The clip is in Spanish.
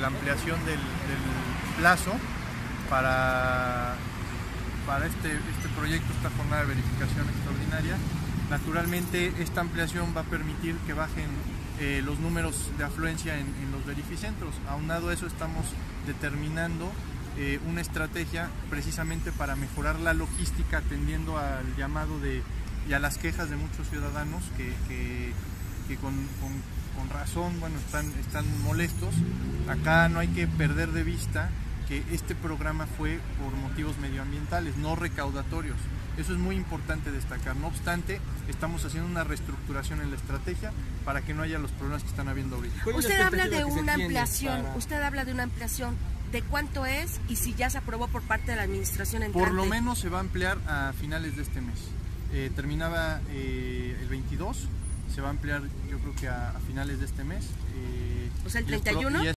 la ampliación del plazo para este proyecto, esta jornada de verificación extraordinaria. Naturalmente, esta ampliación va a permitir que bajen los números de afluencia en los verificentros. Aunado a eso, estamos determinando una estrategia precisamente para mejorar la logística, atendiendo al llamado y a las quejas de muchos ciudadanos que con razón, bueno, están molestos. Acá no hay que perder de vista que este programa fue por motivos medioambientales, no recaudatorios. Eso es muy importante destacar. No obstante, estamos haciendo una reestructuración en la estrategia para que no haya los problemas que están habiendo ahorita. Usted habla de una ampliación, ¿de cuánto es y si ya se aprobó por parte de la administración entrante? Por lo menos se va a ampliar a finales de este mes. Terminaba el 22, se va a ampliar yo creo que a finales de este mes. O sea, el 31.